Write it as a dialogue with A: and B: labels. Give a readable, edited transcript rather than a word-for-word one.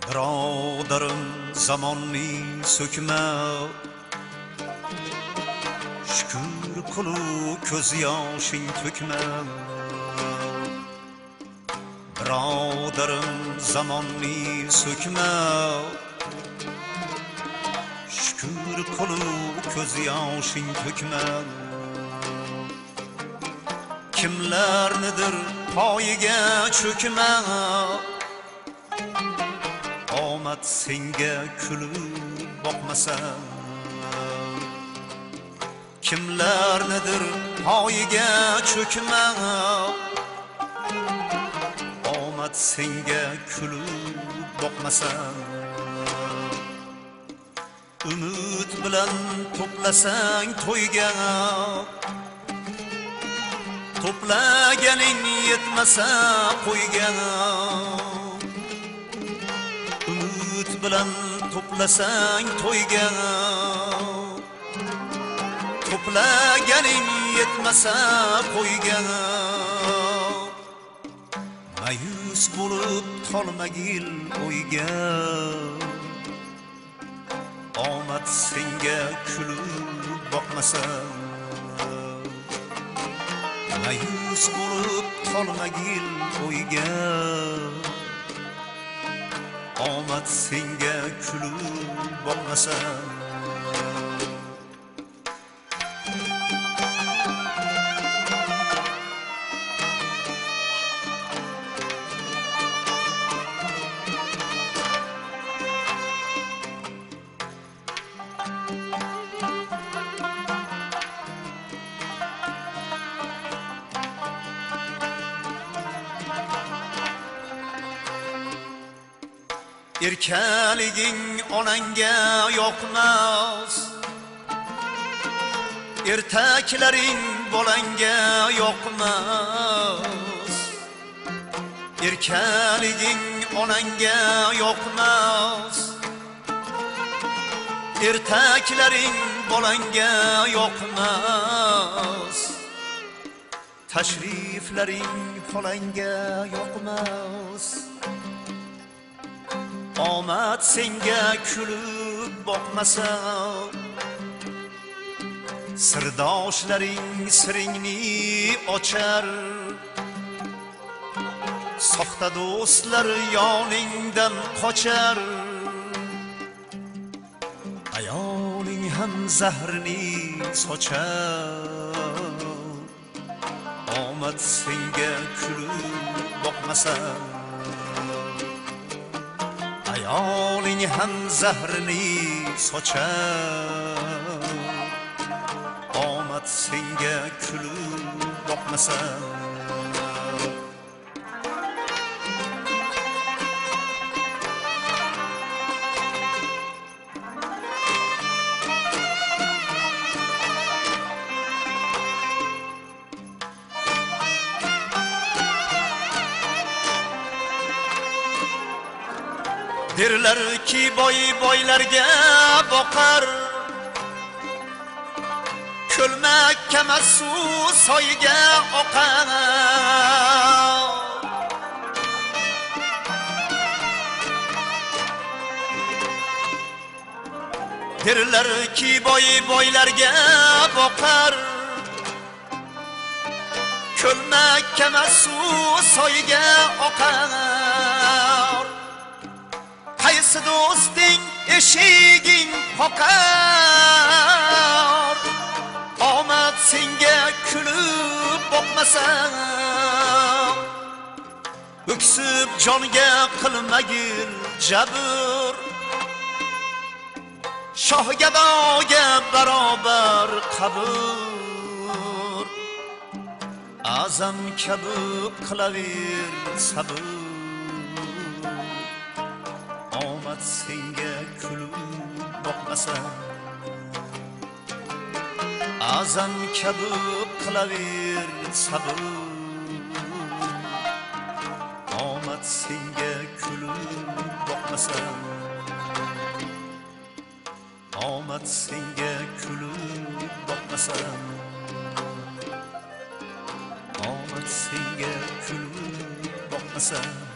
A: Birodarim zamonning so'kma, shukr qilib ko'z yoshing to'kma. Birodarim zamonning so'kma, shukr qilib ko'z yoshing to'kma. Kimlarnidir poyiga cho'kma, omad senga kulib boqmasa. Kimlarnidir poyiga cho'kma, omad senga kulib boqmasa. Umid bilan to'plasang to'yga, to'plaganing yetmasa qo'yga. Umid bilan to'plasang to'yga, to'plaganing yetmasa qo'yga. Mayus bo'lib tolmagil o'yga, omad senga kulib boqmasa. Mayus bo'lib tolmagil o'yga, omad senga kulib boqmasa. Erkaliging onangga yoqmas, ertaklaring bolangga yoqmas. Erkaliging onangga yoqmas, ertaklaring bolangga yoqmas. Tashriflaring falanga yoqmas, omad senga kulib boqmasa. Sirdoshlaring siringni ochar, soxta do'stlar yoningdan qochar. Ayoling ham zahrini sochar, omad senga kulib boqmasa. Ayoling ham zahrini sochar, omad senga kulib boqmasa. Derler ki boy boylarga boqar, ko'lmak kamas suv soyga oqar. Derler ki boy boylarga boqar, ko'lmak kamas suv soyga oqar. Qaysi do'sting eshiging qoqar, omad senga kulib boqmasa. O'ksib jonga qilmagil jabr, shoh gadoga barobar qabr. Azam kabi qilaver sabr, omad senga kulib boqmasa. Azam kabi qilaver sabr, omad senga kulib boqmasa. Omad senga kulib boqmasa. Omad senga kulib boqmasa.